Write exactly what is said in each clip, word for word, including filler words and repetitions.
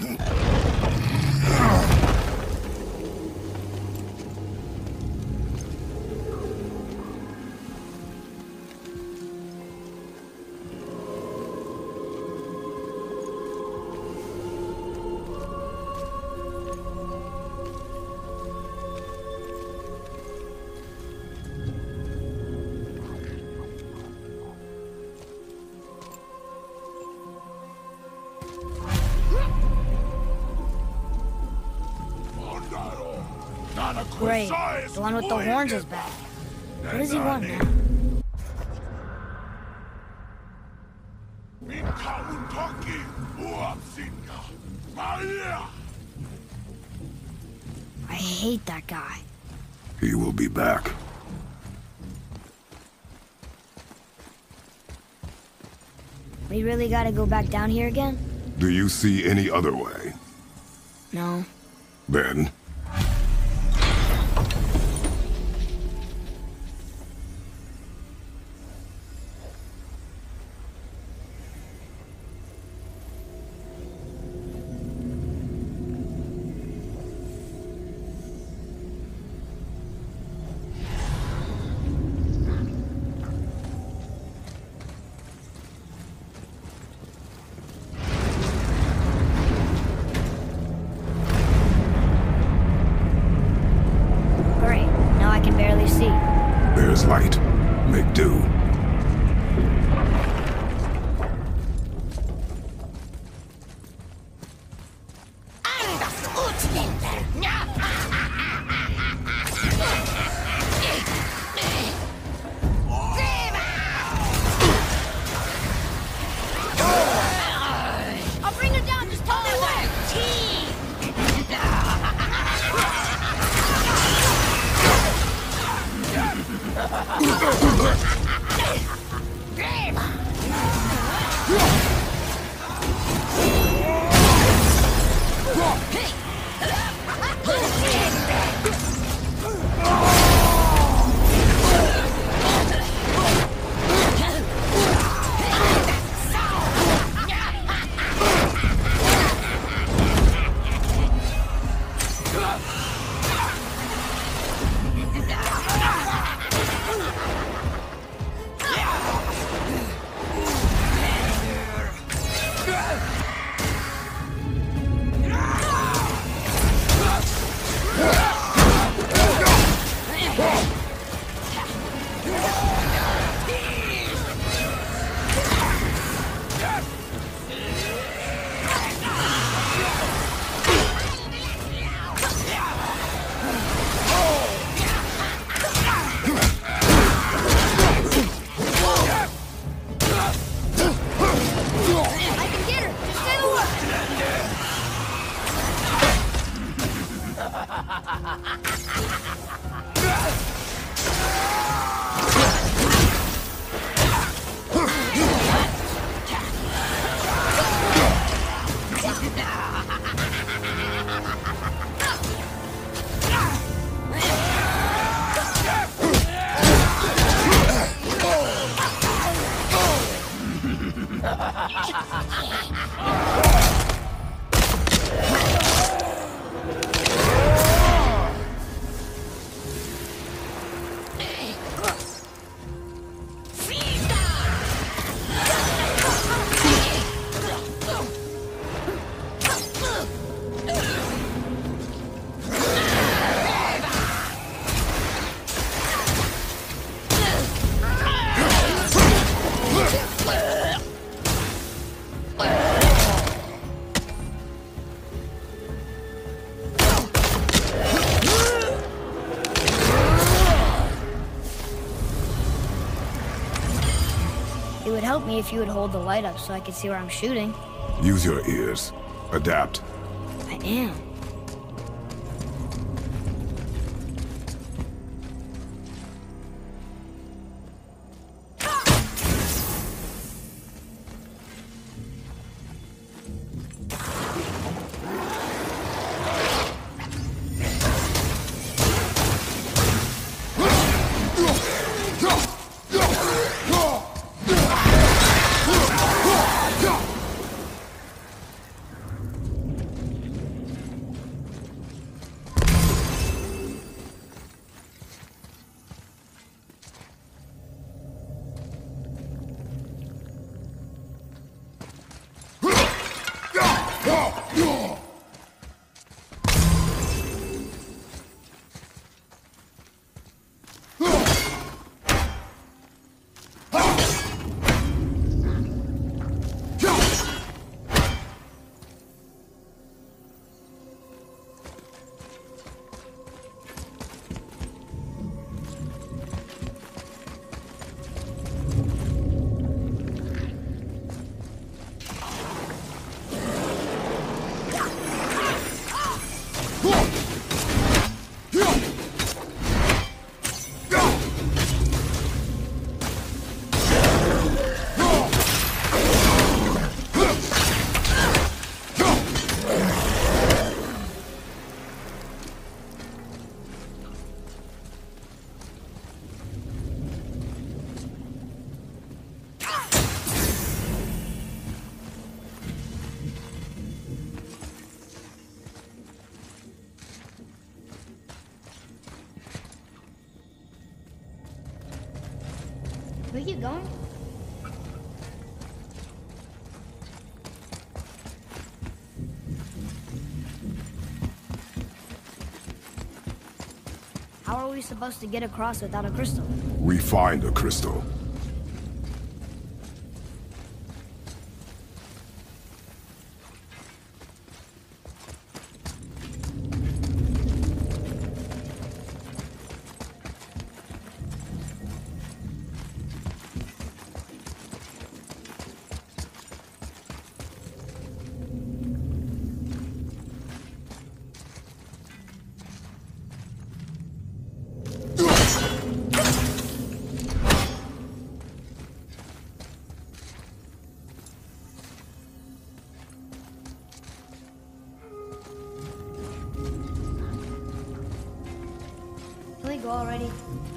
Great. The one with the horns is back. What does he want now? I hate that guy. He will be back. We really gotta go back down here again? Do you see any other way? No. Then... There's light. Make do. I'll bring her down, just hold it away! It would help me if you would hold the light up so I could see where I'm shooting. Use your ears. Adapt. I am. Where you going? How are we supposed to get across without a crystal? We find a crystal. Can we go already?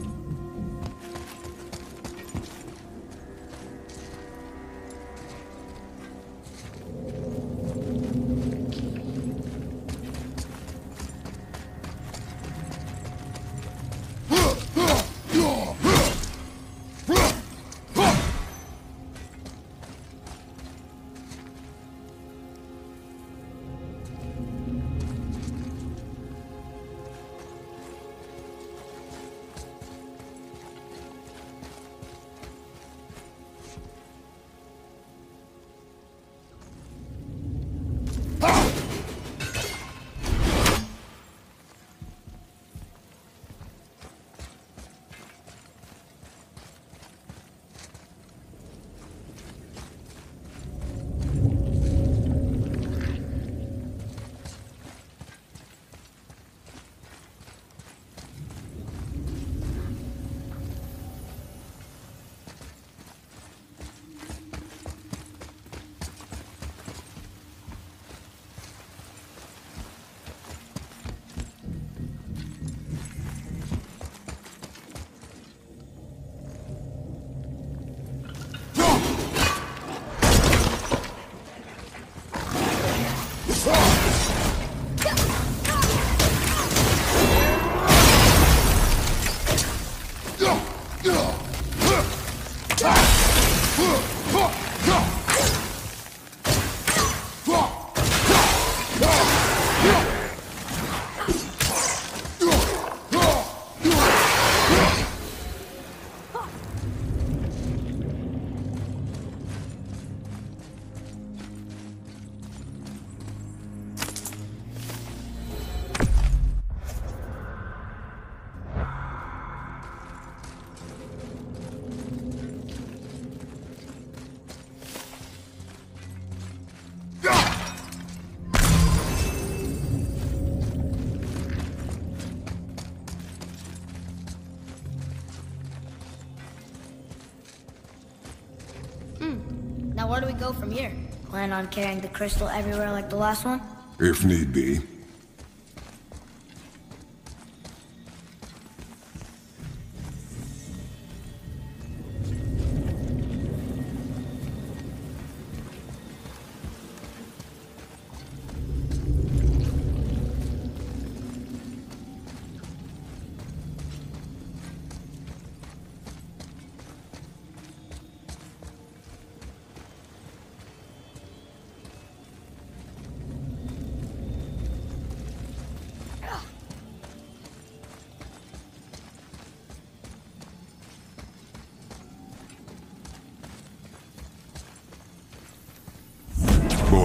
Now where do we go from here? Plan on carrying the crystal everywhere like the last one? If need be.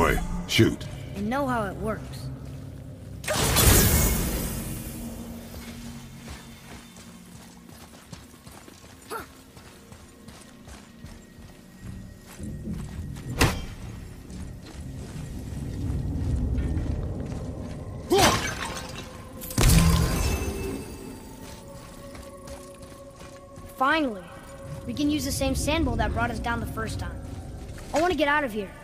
boy. Shoot. And know how it works. Finally, we can use the same sandbowl that brought us down the first time. I want to get out of here.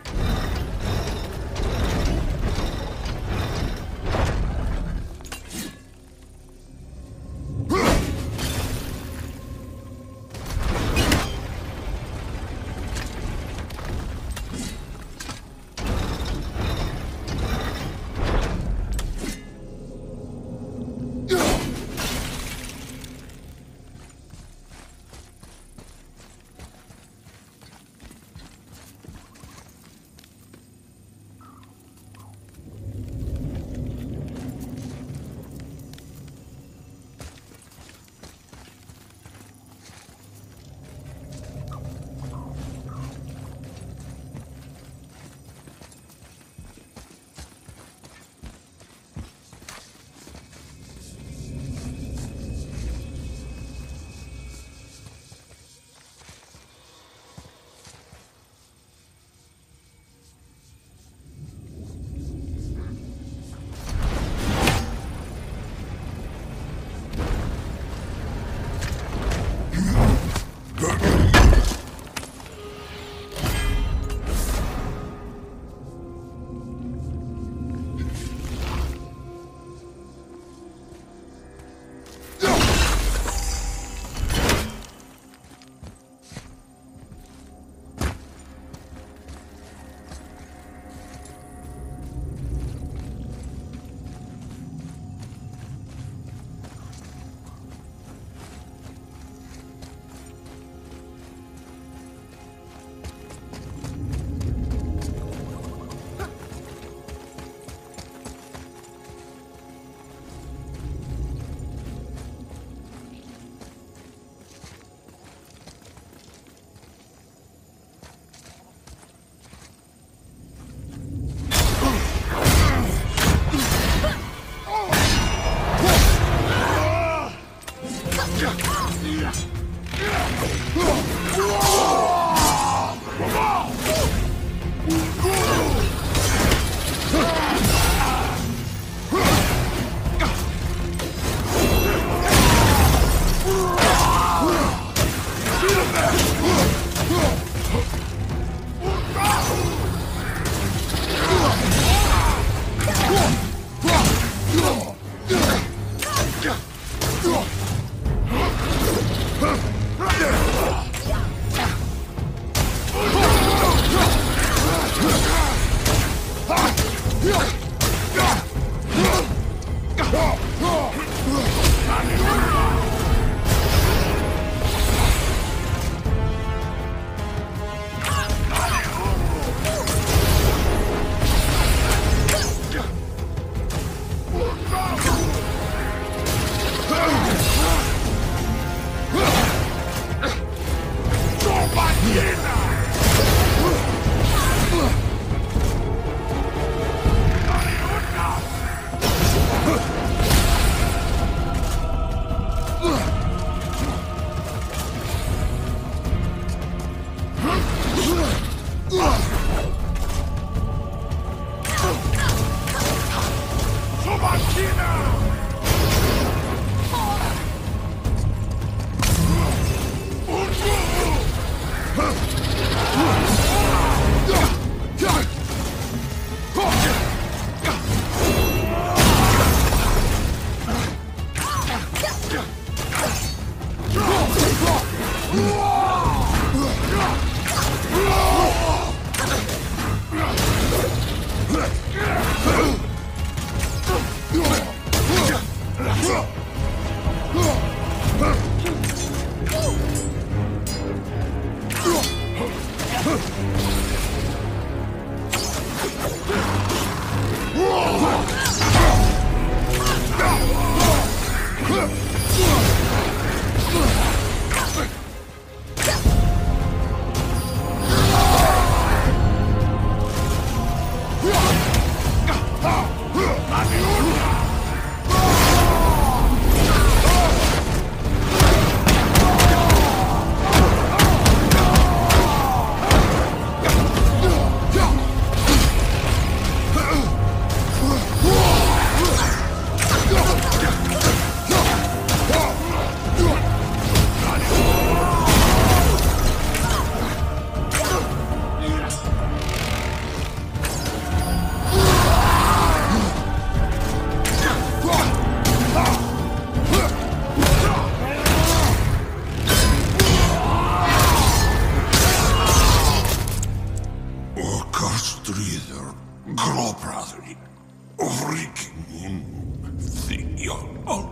strider, gråprater, vriking, thing.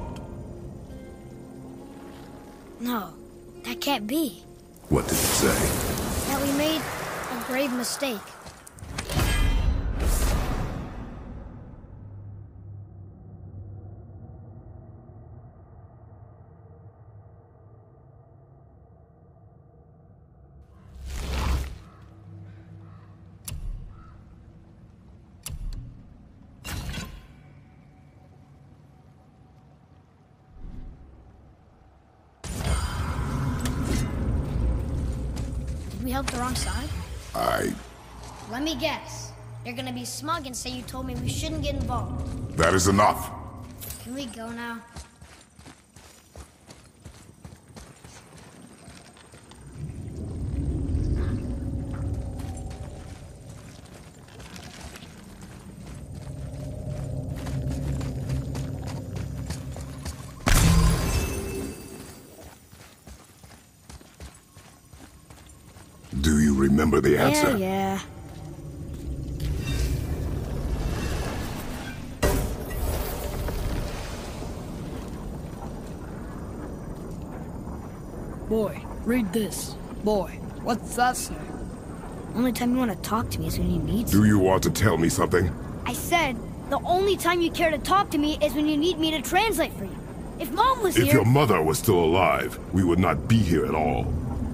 No, that can't be. What did it say? That we made a grave mistake. We helped the wrong side? I... Let me guess. You're gonna be smug and say you told me we shouldn't get involved. That is enough. Can we go now? Do you remember the answer? Yeah, yeah. Boy, read this. Boy, what's that say? Only time you want to talk to me is when you need Do you want to tell me something? I said, the only time you care to talk to me is when you need me to translate for you. If Mom was If here... your mother was still alive, we would not be here at all.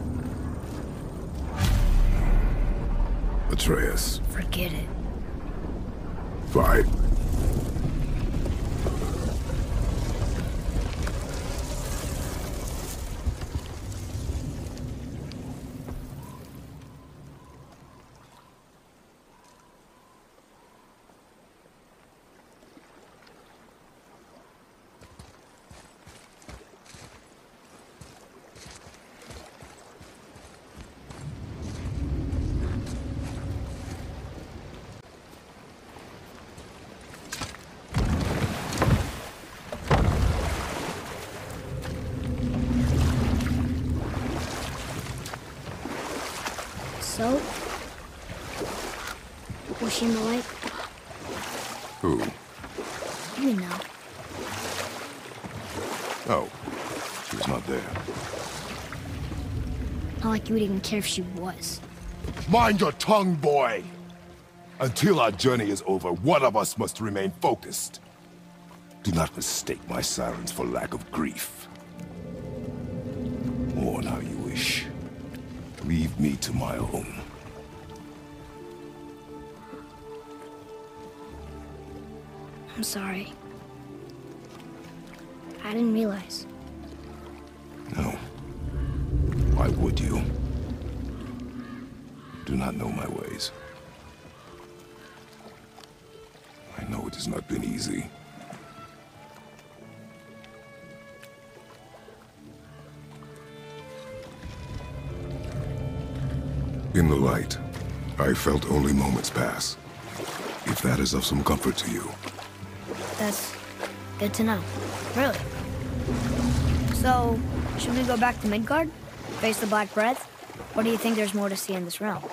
Atreus. Forget it. Fine. So? Was she in the lake? Who? You know. Oh. She was not there. Not like you would even care if she was. Mind your tongue, boy! Until our journey is over, one of us must remain focused. Do not mistake my silence for lack of grief. Mourn how you wish. Leave me to my own. I'm sorry. I didn't realize. No. Why would you? Do not know my ways. I know it has not been easy. In the light, I felt only moments pass. If that is of some comfort to you. That's good to know. Really. So, should we go back to Midgard? Face the Black Breath? Or do you think there's more to see in this realm?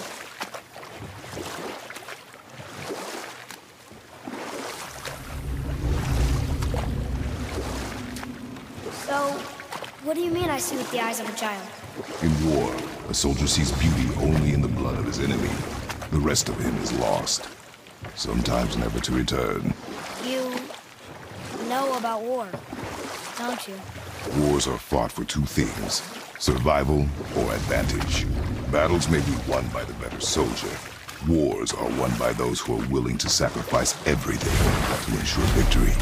So, what do you mean I see with the eyes of a child? In war, a soldier sees beauty only in the blood of his enemy. The rest of him is lost, sometimes never to return. You know about war, don't you? Wars are fought for two things, survival or advantage. Battles may be won by the better soldier. Wars are won by those who are willing to sacrifice everything to ensure victory.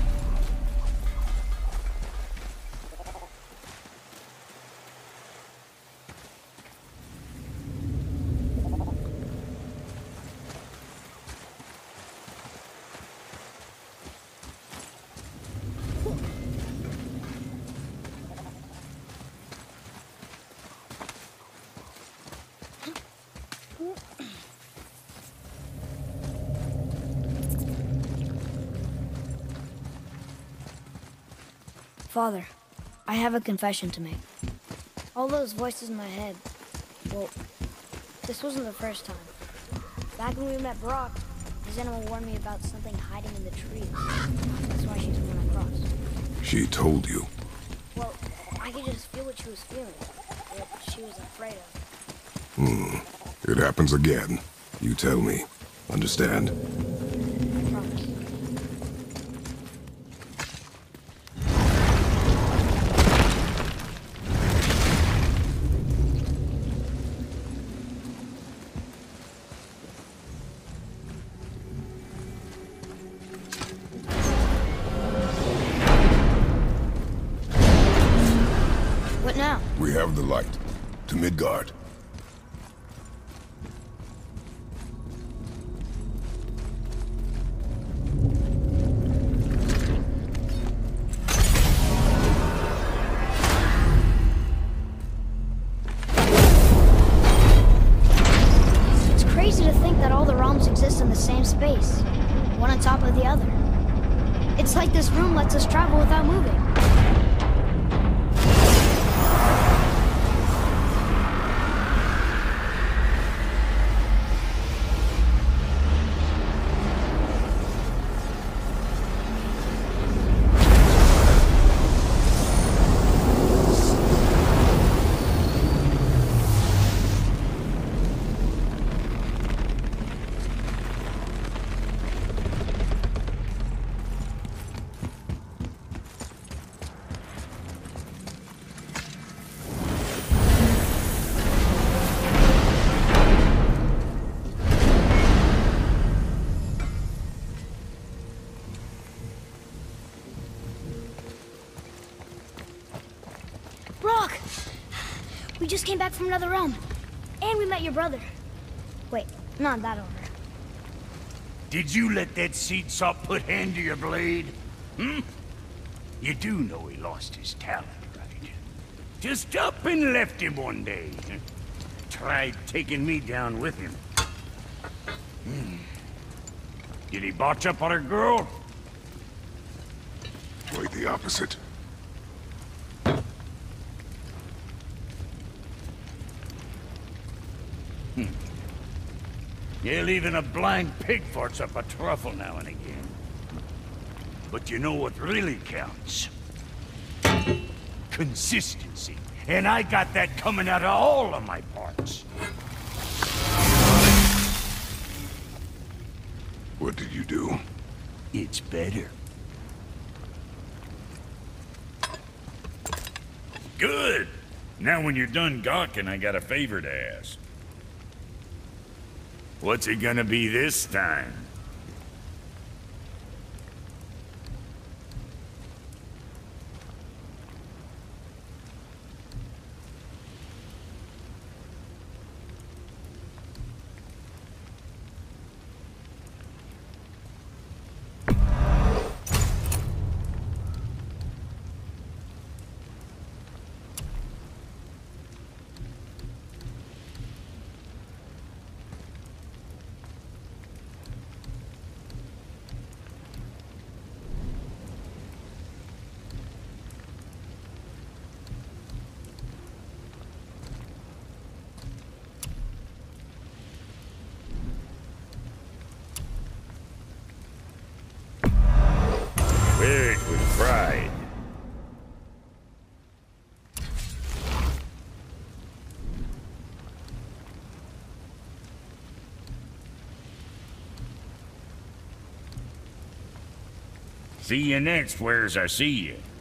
Father, I have a confession to make. All those voices in my head, well, this wasn't the first time. Back when we met Brock, his animal warned me about something hiding in the trees. That's why she took me across. She told you? Well, I could just feel what she was feeling. What she was afraid of. Hmm. It happens again. You tell me. Understand? I promise. What now? We have the light. To Midgard. It's crazy to think that all the realms exist in the same space, one on top of the other. It's like this room lets us travel without moving. Brock! We just came back from another realm. And we met your brother. Wait, not that order. Did you let that seed sop put hand to your blade? Hmm? You do know he lost his talent, right? Just up and left him one day. Tried taking me down with him. Hmm. Did he botch up on a girl? Quite the opposite. Yeah, even a blind pig farts up a truffle now and again. But you know what really counts? Consistency. And I got that coming out of all of my parts. What did you do? It's better. Good! Now when you're done gawking, I got a favor to ask. What's it gonna be this time? Wear it with pride. See you next, where's I see you.